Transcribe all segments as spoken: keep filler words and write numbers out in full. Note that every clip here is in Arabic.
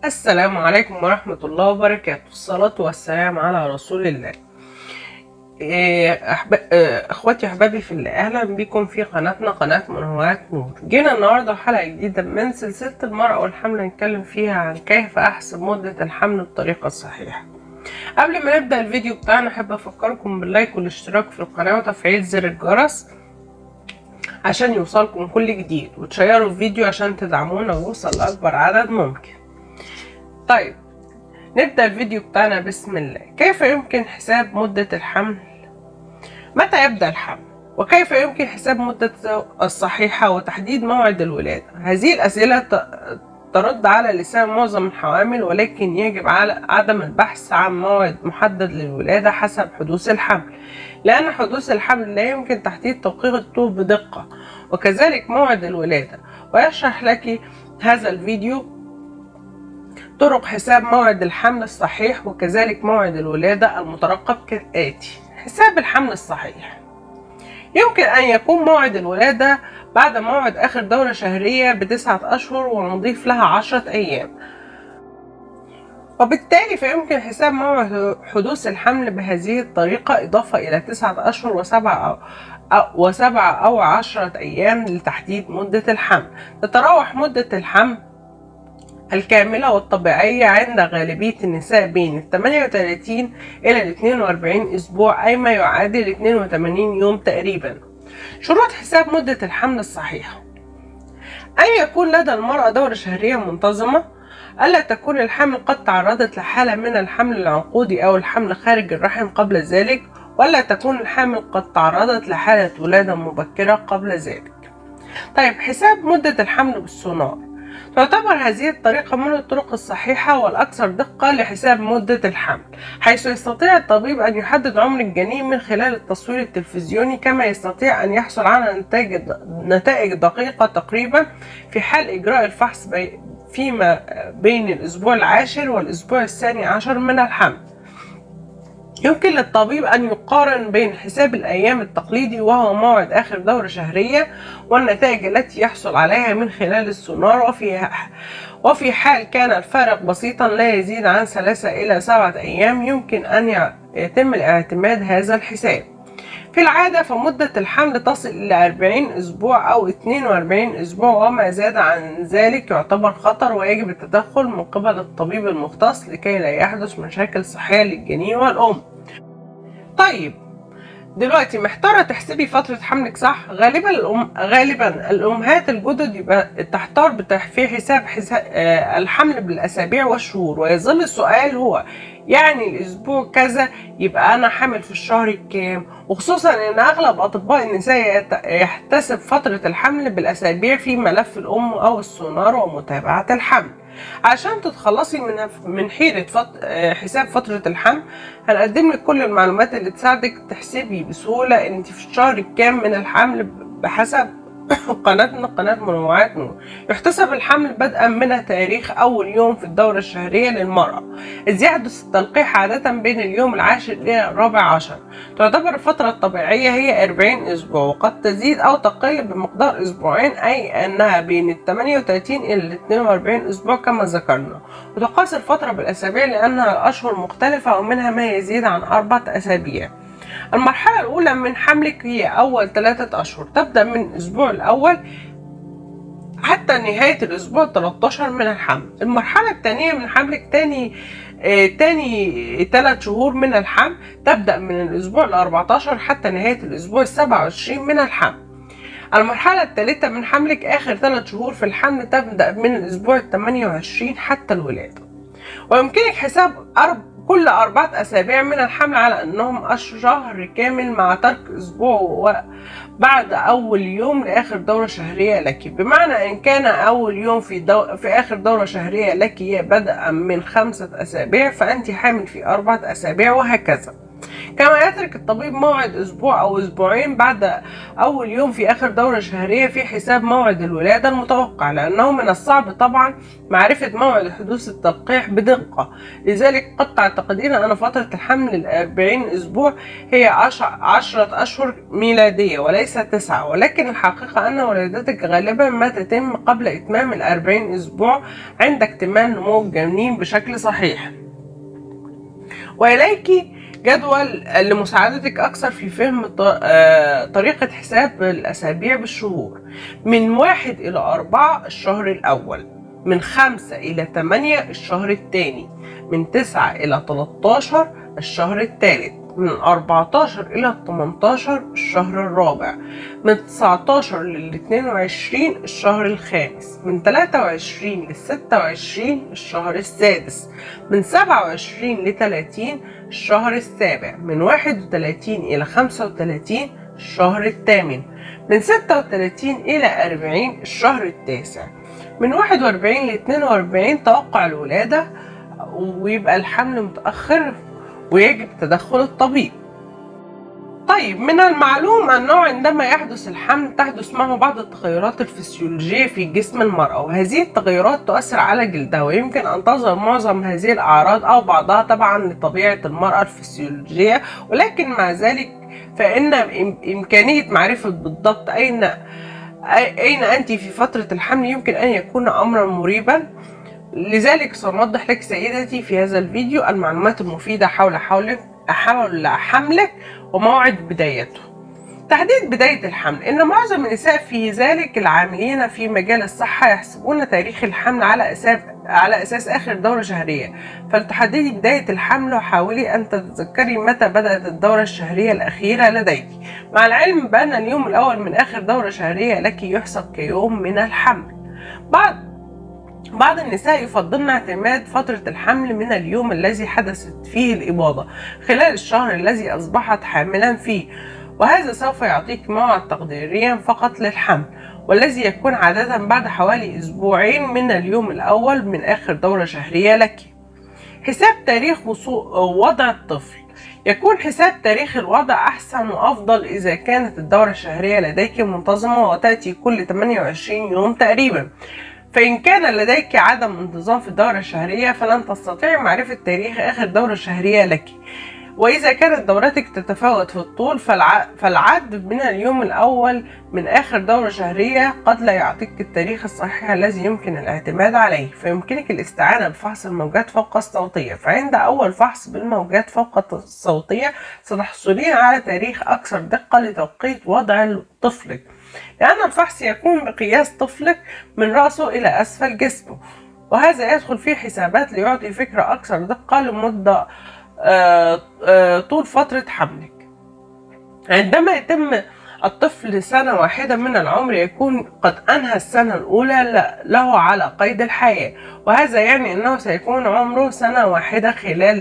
السلام عليكم ورحمة الله وبركاته. الصلاة والسلام على رسول الله. أحب... اخواتي احبابي في الله، اهلا بكم في قناتنا قناة منوعات نور. جينا النهارده حلقة جديدة من سلسلة المرأة والحمل، نتكلم فيها عن كيف احسب مدة الحمل بالطريقة الصحيحة. قبل ما نبدأ الفيديو بتاعنا احب افكركم باللايك والاشتراك في القناة وتفعيل زر الجرس عشان يوصلكم كل جديد، وتشيروا الفيديو عشان تدعمونا ويوصل لأكبر عدد ممكن. طيب نبدأ الفيديو بتاعنا بسم الله. كيف يمكن حساب مدة الحمل؟ متى يبدأ الحمل؟ وكيف يمكن حساب مدة الصحيحة وتحديد موعد الولادة؟ هذه الأسئلة ترد على لسان معظم الحوامل، ولكن يجب على عدم البحث عن موعد محدد للولادة حسب حدوث الحمل، لأن حدوث الحمل لا يمكن تحديد توقيته بدقة، وكذلك موعد الولادة. ويشرح لك هذا الفيديو طرق حساب موعد الحمل الصحيح وكذلك موعد الولادة المترقب كالآتي. حساب الحمل الصحيح: يمكن أن يكون موعد الولادة بعد موعد آخر دورة شهرية بتسعة أشهر ونضيف لها عشرة أيام، وبالتالي فيمكن حساب موعد حدوث الحمل بهذه الطريقة، إضافة إلى تسعة أشهر وسبعة أو, وسبعة أو عشرة أيام لتحديد مدة الحمل. تتراوح مدة الحمل الكاملة والطبيعية عند غالبية النساء بين الثمانية وثلاثين إلى الاثنين وأربعين أسبوع، أي ما يعادل اثنين وثمانين يوم تقريبا. شروط حساب مدة الحمل الصحيحة: أن يكون لدى المرأة دورة شهرية منتظمة، ألا تكون الحمل قد تعرضت لحالة من الحمل العنقودي أو الحمل خارج الرحم قبل ذلك، ولا تكون الحامل قد تعرضت لحالة ولادة مبكرة قبل ذلك. طيب حساب مدة الحمل بالسونار: تعتبر هذه الطريقة من الطرق الصحيحة والأكثر دقة لحساب مدة الحمل، حيث يستطيع الطبيب أن يحدد عمر الجنين من خلال التصوير التلفزيوني، كما يستطيع أن يحصل على نتائج دقيقة تقريبا في حال إجراء الفحص فيما بين الأسبوع العاشر والأسبوع الثاني عشر من الحمل. يمكن للطبيب أن يقارن بين حساب الأيام التقليدي وهو موعد آخر دورة شهرية والنتائج التي يحصل عليها من خلال السونار، وفي وفي حال كان الفارق بسيطا لا يزيد عن ثلاثة إلى سبعة أيام يمكن أن يتم الاعتماد هذا الحساب. في العادة فمدة الحمل تصل إلى أربعين أسبوع أو اثنين وأربعين أسبوع، وما زاد عن ذلك يعتبر خطر ويجب التدخل من قبل الطبيب المختص لكي لا يحدث مشاكل صحية للجنين والأم. طيب دلوقتي محتارة تحسبي فترة حملك صح؟ غالبا الأم غالبا الأمهات الجدد يبقى تحتار في حساب, حساب الحمل بالأسابيع والشهور، ويظل السؤال هو يعني الأسبوع كذا يبقى أنا حامل في الشهر الكام، وخصوصا إن أغلب أطباء النساء يحتسب فترة الحمل بالأسابيع في ملف الأم أو السونار ومتابعة الحمل. عشان تتخلصي من من حيرة فت... حساب فترة الحمل، هنقدم لك كل المعلومات اللي تساعدك تحسبي بسهولة انت في الشهر الكام من الحمل بحسب قناتنا قناة منوعات نور. يحتسب الحمل بدءا من تاريخ أول يوم في الدورة الشهرية للمرأة، إذ يحدث التلقيح عادة بين اليوم العاشر إلى الرابع عشر. تعتبر الفترة الطبيعية هي أربعين أسبوع، وقد تزيد أو تقل بمقدار أسبوعين، أي أنها بين الثمانية وثلاثين إلى الاثنين وأربعين أسبوع كما ذكرنا. وتقاس الفترة بالأسابيع لأنها الأشهر مختلفة ومنها ما يزيد عن أربعة أسابيع. المرحلة الأولى من حملك هي أول ثلاثة أشهر، تبدأ من الأسبوع الأول حتى نهاية الأسبوع ثلاثة عشر من الحمل. المرحلة الثانية من حملك تاني آه تاني ثلاث شهور من الحمل، تبدأ من الأسبوع الأربعة عشر حتى نهاية الأسبوع السابع والعشرين من الحمل. المرحلة الثالثة من حملك آخر ثلاث شهور في الحمل، تبدأ من الأسبوع الثمانية وعشرين حتى الولادة. ويمكنك حساب أرب كل أربعة أسابيع من الحمل على أنهم شهر كامل مع ترك أسبوع بعد أول يوم لآخر دورة شهرية لك، بمعنى إن كان أول يوم في, دو... في آخر دورة شهرية لك بدءا من خمسة أسابيع فأنت حامل في أربعة أسابيع، وهكذا. كما يترك الطبيب موعد أسبوع أو أسبوعين بعد أول يوم في آخر دورة شهرية في حساب موعد الولادة المتوقع، لأنه من الصعب طبعا معرفة موعد حدوث التلقيح بدقة. لذلك قد تعتقدين أن فترة الحمل الأربعين أسبوع هي عشرة أشهر ميلادية وليس تسعة، ولكن الحقيقة أن ولادتك غالبا ما تتم قبل إتمام الأربعين أسبوع عند اكتمال نمو الجنين بشكل صحيح. وإليك جدول لمساعدتك أكثر في فهم طريقة حساب الأسابيع بالشهور: من واحد إلى أربعة الشهر الأول، من خمسة إلى تمانية الشهر الثاني، من تسعة إلى تلتاشر الشهر الثالث، من أربعتاشر إلى تمنتاشر الشهر الرابع، من تسعتاشر ل اتنين وعشرين الشهر الخامس، من تلاتة وعشرين ل ستة وعشرين الشهر السادس، من سبعة وعشرين ل تلاتين الشهر السابع، من واحد وتلاتين إلى خمسة وتلاتين الشهر الثامن، من ستة وتلاتين إلى أربعين الشهر التاسع، من واحد وأربعين ل اتنين وأربعين توقع الولادة، ويبقى الحمل متأخر ويجب تدخل الطبيب. طيب، من المعلوم أنه عندما يحدث الحمل تحدث معه بعض التغيرات الفسيولوجية في جسم المرأة، وهذه التغيرات تؤثر على جلدها، ويمكن أن تظهر معظم هذه الأعراض أو بعضها طبعا لطبيعة المرأة الفسيولوجية، ولكن مع ذلك فإن إمكانية معرفة بالضبط أين أين أنت في فترة الحمل يمكن أن يكون أمرا مريبا. لذلك سنوضح لك سيدتي في هذا الفيديو المعلومات المفيدة حول حولك حول حملك وموعد بدايته. تحديد بداية الحمل: إن معظم النساء في ذلك العاملين في مجال الصحة يحسبون تاريخ الحمل على أساس على أساس آخر دورة شهرية، فلتحددي بداية الحمل وحاولي أن تتذكري متى بدأت الدورة الشهرية الأخيرة لديك، مع العلم بأن اليوم الأول من آخر دورة شهرية لك يحسب كيوم من الحمل. بعض بعض النساء يفضلن اعتماد فترة الحمل من اليوم الذي حدثت فيه الإباضة خلال الشهر الذي أصبحت حاملا فيه، وهذا سوف يعطيك موعد تقديريا فقط للحمل، والذي يكون عادة بعد حوالي أسبوعين من اليوم الأول من آخر دورة شهرية لك. حساب تاريخ وضع الطفل: يكون حساب تاريخ الوضع أحسن وأفضل إذا كانت الدورة الشهرية لديك منتظمة وتأتي كل تمانية وعشرين يوم تقريبا. فإن كان لديك عدم انتظام في الدورة الشهرية فلن تستطيع معرفة تاريخ آخر دورة شهرية لك، وإذا كانت دورتك تتفاوت في الطول فالعد من اليوم الأول من آخر دورة شهرية قد لا يعطيك التاريخ الصحيح الذي يمكن الاعتماد عليه. فيمكنك الاستعانة بفحص الموجات فوق الصوتية، فعند أول فحص بالموجات فوق الصوتية ستحصلين على تاريخ أكثر دقة لتوقيت وضع طفلك، لأن الفحص يكون بقياس طفلك من رأسه إلى أسفل جسمه، وهذا يدخل في حسابات ليعطي فكرة أكثر دقة لمدة آه آه طول فترة حملك. عندما يتم الطفل سنة واحدة من العمر يكون قد أنهى السنة الأولى له على قيد الحياة، وهذا يعني أنه سيكون عمره سنة واحدة خلال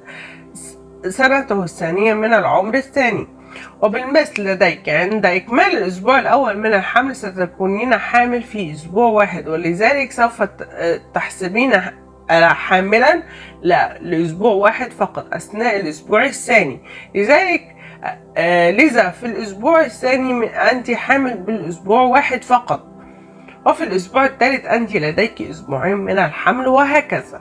سنته الثانية من العمر الثاني. وبالمثل لديك عند إكمال الأسبوع الأول من الحمل ستكونين حامل في أسبوع واحد، ولذلك سوف تحسبين حاملا لأسبوع واحد فقط أثناء الأسبوع الثاني. لذلك لذا في الأسبوع الثاني أنت حامل بالأسبوع واحد فقط، وفي الأسبوع الثالث أنت لديك أسبوعين من الحمل، وهكذا.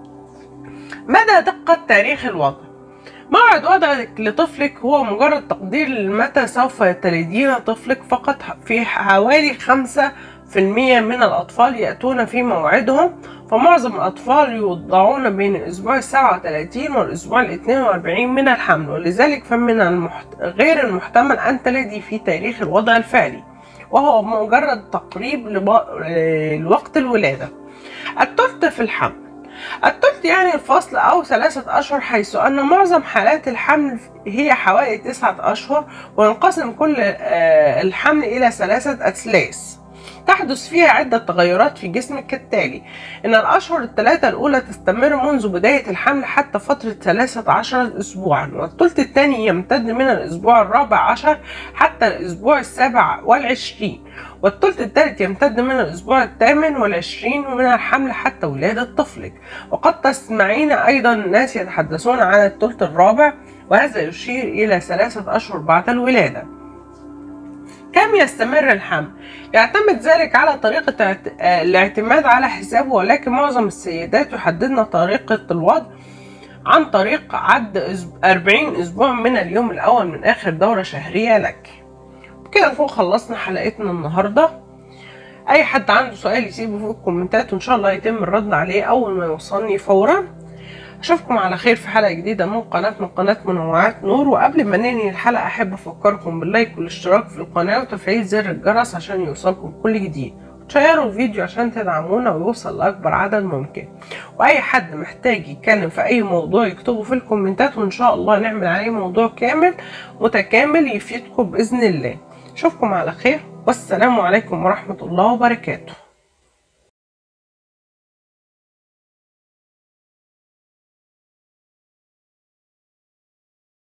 مدى دقة تاريخ الوضع: موعد وضعك لطفلك هو مجرد تقدير لمتى سوف تلدين طفلك فقط. في حوالي خمسة في المية من الأطفال يأتون في موعدهم، فمعظم الأطفال يوضعون بين الأسبوع السابع والثلاثين والأسبوع الاثنين وأربعين من الحمل، ولذلك فمن المحت... غير المحتمل أن تلدي في تاريخ الوضع الفعلي، وهو مجرد تقريب لب... لوقت الولادة. الثلث في الحمل: الثلث يعني الفصل أو ثلاثة أشهر، حيث أن معظم حالات الحمل هي حوالي تسعة أشهر، وينقسم كل الحمل إلى ثلاثة أثلاث تحدث فيها عدة تغيرات في جسمك كالتالي: إن الأشهر الثلاثة الأولى تستمر منذ بداية الحمل حتى فترة ثلاثة عشر أسبوعا، والثلث الثاني يمتد من الأسبوع الرابع عشر حتى الأسبوع السابع والعشرين، والثلث الثالث يمتد من الأسبوع الثامن والعشرين من الحمل حتى ولادة طفلك. وقد تسمعين أيضا الناس يتحدثون عن الثلث الرابع وهذا يشير إلى ثلاثة أشهر بعد الولادة. كم يستمر الحمل؟ يعتمد ذلك على طريقة الاعتماد على حسابه، ولكن معظم السيدات يحددن طريقة الوضع عن طريق عد أربعين أسبوع من اليوم الأول من آخر دورة شهرية لك. بكده نكون خلصنا حلقتنا النهاردة. أي حد عنده سؤال يسيبه في الكومنتات وإن شاء الله يتم الرد عليه أول ما يوصلني فورا. أشوفكم على خير في حلقة جديدة من قناة من قناة منوعات نور. وقبل ما ننهي الحلقة أحب أفكركم باللايك والاشتراك في القناة وتفعيل زر الجرس عشان يوصلكم كل جديد، وتشيروا الفيديو عشان تدعمونا ويوصل لأكبر عدد ممكن. وأي حد محتاج يتكلم في أي موضوع يكتبه في الكومنتات وإن شاء الله نعمل عليه موضوع كامل متكامل يفيدكم بإذن الله. أشوفكم على خير والسلام عليكم ورحمة الله وبركاته.